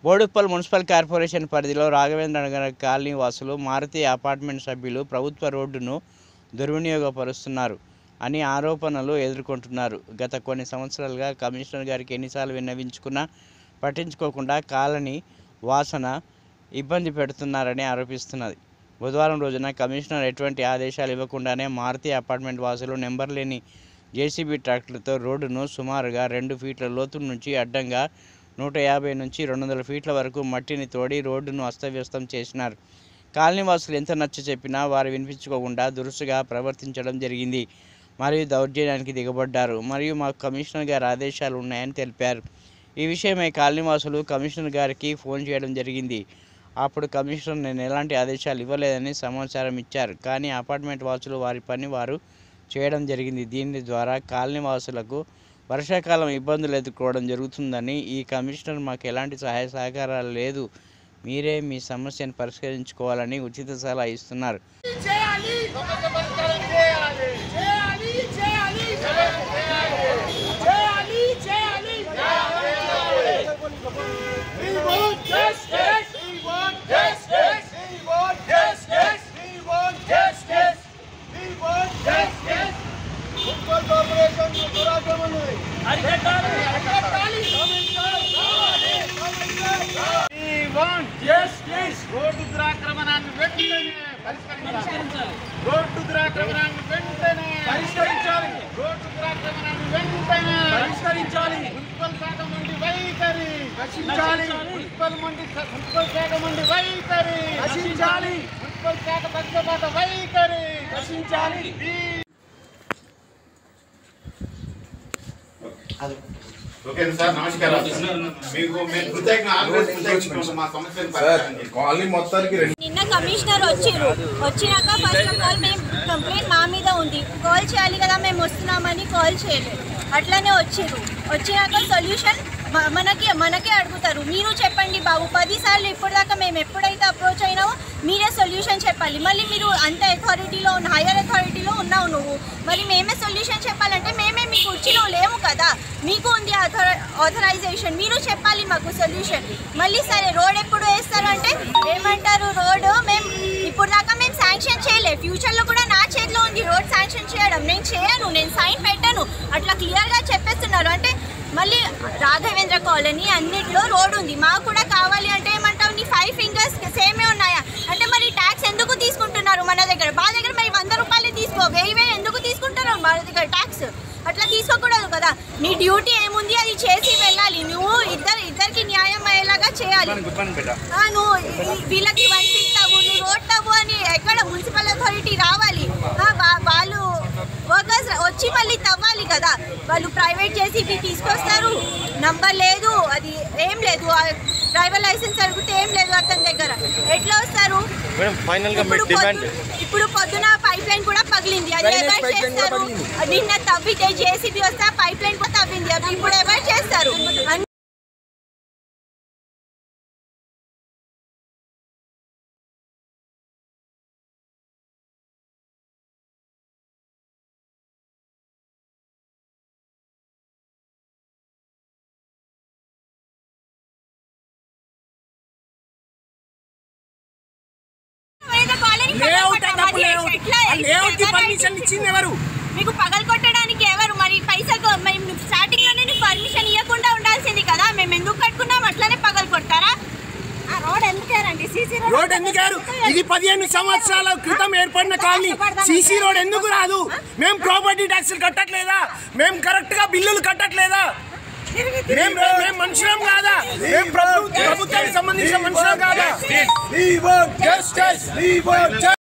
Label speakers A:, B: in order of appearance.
A: Boduppal municipal corporation పరిధిలో Raghavendra Nagar colony వాసులు Maruti apartment సభ్యులు ప్రభుత్వ రోడ్డును దుర్వినియోగపరుస్తున్నారు అని ఆరోపణలు ఎదుర్కొంటున్నారు. గత కొన్ని సంవత్సరాలుగా కమిషనర్ గారికి ఎన్నిసార్లు విన్నవించుకున్నా పట్టించుకోకుండా కాలనీ వాసన ఇబ్బంది పెడుతున్నారని ఆరోపిస్తున్నది. బుధవారం రోజున కమిషనర్ ఎటువంటి ఆదేశాలు ఇవ్వకుండానే మారుతి అపార్ట్మెంట్ వాసులు నెంబర్ లేని జేసీబీ ట్రాక్టర్లతో రోడ్డును సుమారుగా 2 ఫీట్ల లోతు నుంచి అడ్డంగా 150 నుంచి 200 ఫీట్ల వరకు మట్టిని తోడి రోడ్డును అస్తవ్యస్తం చేసినారు. కాలనీ వాసులు ఎంత నచ్చ చెప్పినా వారు వినిపించుకోకుండా దురుసుగా ప్రవర్తించడం జరిగింది మరియు దౌర్జన్యానికి దిగబడ్డారు మరియు మాకు కమిషనర్ గారి ఆదేశాలు ఉన్నాయని తెలిపారు. ఈ విషయమై కాలనీ వాసులు కమిషనర్ గారికి ఫోన్ చేయడం జరిగింది. అప్పుడు కమిషనర్ నేను ఎలాంటి ఆదేశాలు ఇవ్వలేదని సమాచారం ఇచ్చారు. కానీ అపార్ట్మెంట్ వాసులు వారి పని వారు చేయడం జరిగింది. దీని ద్వారా కాలనీ వాసులకు వర్షాకాలం ఇబ్బందులు ఎదుర్కోవడం జరుగుతుందని, ఈ కమిషనర్ మాకు ఎలాంటి సహాయ సహకారాలు లేదు, మీరే మీ సమస్యను పరిష్కరించుకోవాలని ఉచిత సలహా ఇస్తున్నారు.
B: రోడ్డు దురాక్రమణాన్ని వెంటనే పరిష్కరించాలి. రోడ్డు దురాక్రమణాన్ని వెంటనే పరిష్కరించాలి. రోడ్డు దురాక్రమణాన్ని వెంటనే పరిష్కరించాలి. మున్సిపల్ శాఖ మండి వైఖరి రక్షించాలి. మున్సిపల్ శాఖ మండి వైఖరి రక్షించాలి. మున్సిపల్ శాఖ పక్షపాత వైఖరి రక్షించాలి.
C: ఓకే సార్, నమస్కారం.
D: నిన్న కమిషనర్ వచ్చినాక ఫస్ట్ ఆఫ్ ఆల్ మేము కంప్లైంట్ మా మీద ఉంది, కాల్ చేయాలి కదా, మేము వస్తున్నామని కాల్ చేయలేదు. అట్లనే వచ్చినాక సొల్యూషన్ మనకే అడుగుతారు. మీరు చెప్పండి బాబు, 10 సార్లు ఇప్పటిదాకా మేము ఎప్పుడైతే అప్రోచ్ అయినావో మీరే సొల్యూషన్ చెప్పాలి. మళ్ళీ మీరు అంత అథారిటీలో హైయర్ అథారిటీలో ఉన్నావు నువ్వు, మరి మేమే సొల్యూషన్ చెప్పాలంటే మేమే మీ కుర్చీలో లేము కదా, మీకు ఉంది ఆథరైజేషన్, మీరు చెప్పాలి మాకు సొల్యూషన్. మళ్ళీ సరే రోడ్ ఎప్పుడు వేస్తారు అంటే ఏమంటారు, రోడ్ మేము ఇప్పుడు దాకా మేము శాంక్షన్ చేయలేదు, ఫ్యూచర్లో కూడా నా చేతిలో ఉంది రోడ్ శాంక్షన్ చేయడం, నేను చేయను, నేను సైన్ పెట్టను, అట్లా క్లియర్గా చెప్పేస్తున్నారు. అంటే మళ్ళీ రాఘవేంద్ర కాలనీ అన్నిట్లో రోడ్ ఉంది, మాకు కూడా కావాలి అంటే ఏమంటావు, నీ 5 ఫింగర్స్ సేమే ఉన్నాయా అంటే మరి ట్యాక్స్ ఎందుకు తీసుకుంటున్నారు మన దగ్గర? మా దగ్గర మరి 100 రూపాయలు తీసుకో, 1000 ఎందుకు తీసుకుంటున్నారు మన దగ్గర ట్యాక్స్? అట్లా తీసుకోకూడదు కదా. నీ డ్యూటీ ఏముంది అది చేసి వెళ్ళాలి. నువ్వు ఇద్దరికి న్యాయం అయ్యేలాగా చేయాలి. నువ్వు వీళ్ళకి 1 ఫీట్ తవ్వు, నువ్వు రోడ్ తవ్వు అని ఎక్కడ మున్సిపల్ అథారిటీ రావాలి, వాళ్ళు వర్కర్స్ వచ్చి మళ్ళీ తవ్వాలి కదా. వాళ్ళు ప్రైవేట్ చేసి తీసుకొస్తారు, నంబర్ లేదు, అది ఏం లేదు, డ్రైవర్ లైసెన్స్ అడిగితే ఏం లేదు అతని దగ్గర, ఎట్లా వస్తారు? ఇప్పుడు పొద్దున పైప్ లైన్ కూడా పగిలింది, అది ఎవరు చేస్తారు? నిన్న తవ్వితే జేసీబీ వస్తే పైప్ లైన్ కూడా తవ్వింది, అది ఇప్పుడు ఎవరు చేస్తారు? మీకు పగలు కొట్టడానికి ఎవరు? మరి పైసలు స్టార్టింగ్ లోనే పర్మిషన్ ఇవ్వకుండా ఉండాల్సింది కదా, మేము ఎందుకు కట్టుకున్నాం? అట్లనే పగలు కొడతారా? రోడ్ ఎందుకేరండి?
B: రోడ్ ఎందుకు? ఇది 15 సంవత్సరాల క్రితం ఏర్పడిన కాలనీ, సీసీ రోడ్ ఎందుకు రాదు? మేము ప్రాపర్టీ ట్యాక్సులు కట్టట్లేదా? మేము కరెక్ట్ గా బిల్లులు కట్టట్లేదా? మేము మనుషులం కాదా? మేము ప్రభుత్వానికి సంబంధించిన మనుషులం కాదా?